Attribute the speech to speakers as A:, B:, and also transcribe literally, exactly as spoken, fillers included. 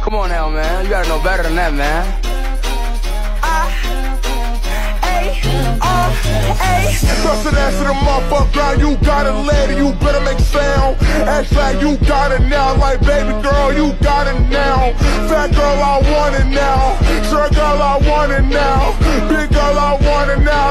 A: Come on now, man. You gotta know better than that, man.
B: Bustin' ass in the motherfucker ground, you got it lady, you better make sound. Act like you got it now, like baby girl, you got it now. Fat girl, I want it now. Short girl, I want it now. Big girl, I want it now.